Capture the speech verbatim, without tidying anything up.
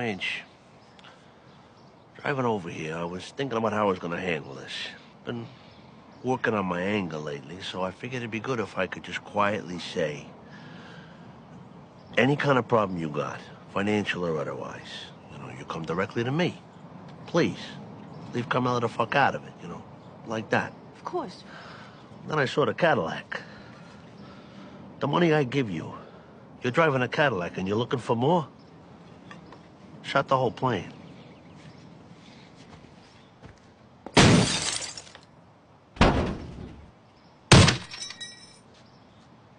strange. Driving over here, I was thinking about how I was gonna handle this. Been working on my anger lately, so I figured it'd be good if I could just quietly say, any kind of problem you got, financial or otherwise, you know, you come directly to me. Please, leave Carmela the fuck out of it, you know, like that. Of course. Then I saw the Cadillac. The money I give you, you're driving a Cadillac and you're looking for more? Shut the whole plane.